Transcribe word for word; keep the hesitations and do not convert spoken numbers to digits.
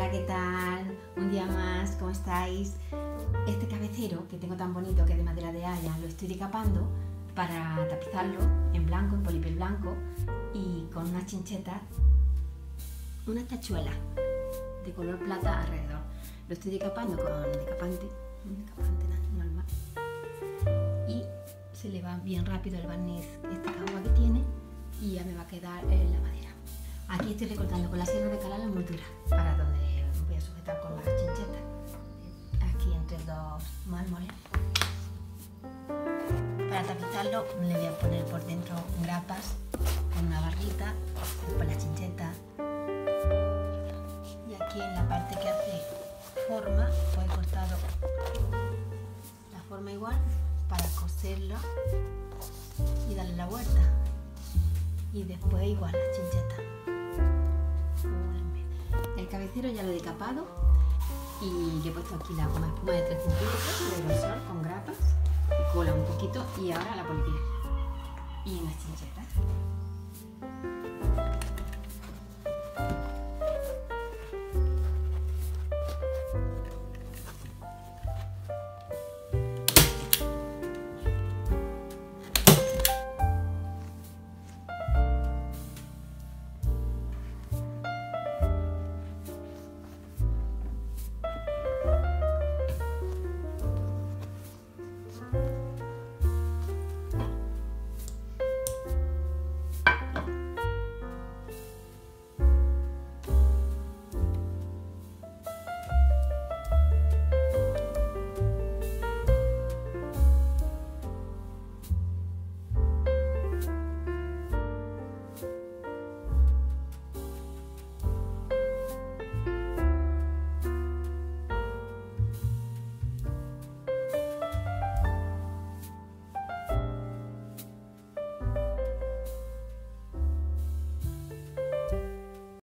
Hola, ¿qué tal? Un día más, ¿cómo estáis? Este cabecero que tengo tan bonito, que es de madera de haya, lo estoy decapando para tapizarlo en blanco, en polipiel blanco, y con unas chinchetas, una tachuela de color plata alrededor. Lo estoy decapando con decapante, un decapante normal, y se le va bien rápido el barniz, esta agua que tiene, y ya me va a quedar en la madera. Aquí estoy recortando con la sierra de calar la moldura para donde voy a sujetar con las chinchetas, aquí entre dos mármoles. Para tapizarlo le voy a poner por dentro grapas con una barrita, después la chincheta, y aquí en la parte que hace forma pues he cortado la forma igual para coserla y darle la vuelta, y después igual la chincheta. El cabecero ya lo he decapado y le he puesto aquí la goma espuma de tres centímetros de grosor con grapas y cola un poquito, y ahora la polipiel y unas chinchetas.